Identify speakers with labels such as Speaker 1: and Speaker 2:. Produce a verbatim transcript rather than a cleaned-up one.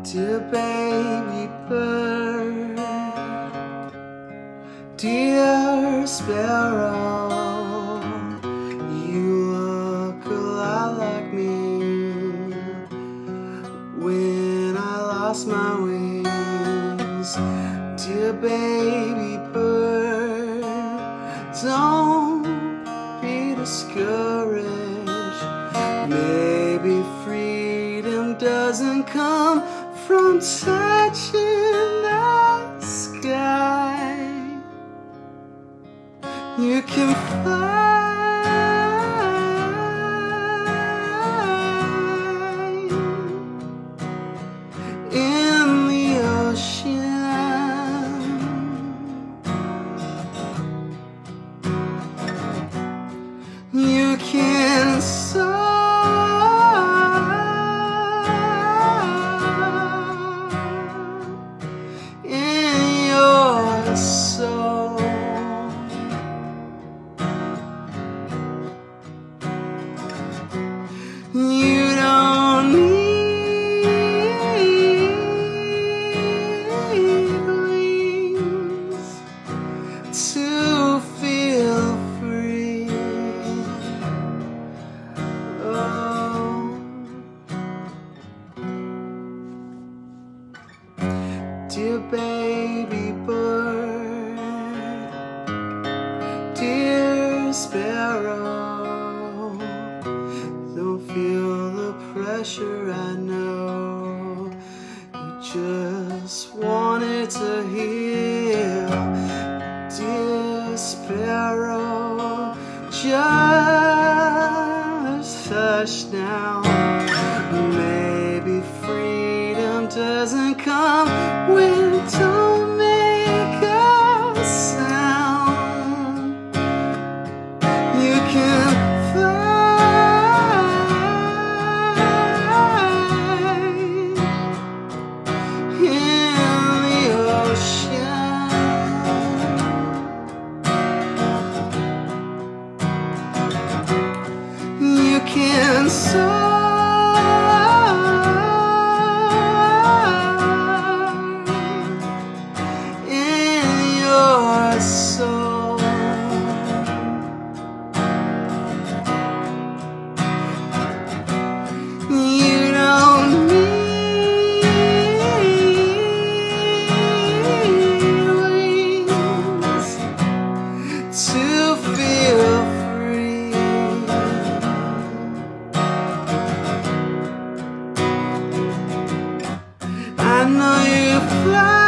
Speaker 1: Dear baby bird, dear sparrow, you look a lot like me. When I lost my wings, dear baby bird, don't be discouraged. Maybe freedom doesn't come from touching the sky. You can fly in the ocean. You can soar soul. You don't need wings to feel free. Oh, dear baby bird, dear sparrow, don't feel the pressure, I know. You just wanted to heal. Dear sparrow, just hush now. Maybe freedom doesn't come when don't make a sound. You can fly in the ocean. You can soar in your soul. You don't need wings to feel free. I know you fly